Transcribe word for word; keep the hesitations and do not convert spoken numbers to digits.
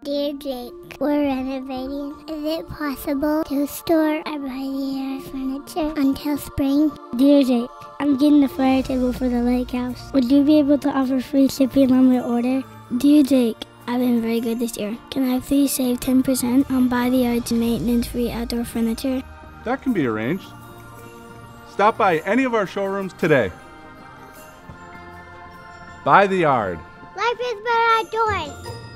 Dear Jake, we're renovating. Is it possible to store our body furniture until spring? Dear Jake, I'm getting the fire table for the lake house. Would you be able to offer free shipping on my order? Dear Jake, I've been very good this year. Can I please save ten percent on body yards and maintenance-free outdoor furniture? That can be arranged. Stop by any of our showrooms today. Buy the yard. Life is better outdoors.